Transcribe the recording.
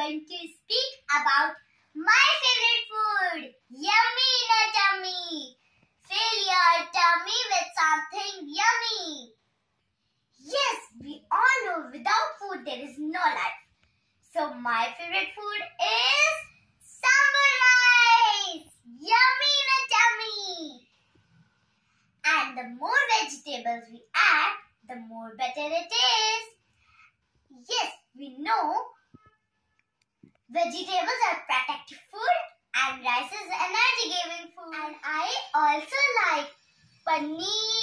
going to speak about my favorite food. Yummy in a tummy. Fill your tummy with something yummy. Yes, we all know without food there is no life. So my favorite food is sambar rice. Yummy in a tummy. And the more vegetables we add, the more better it is. Yes, we know vegetables are protective food and rice is energy giving food. And I also like paneer,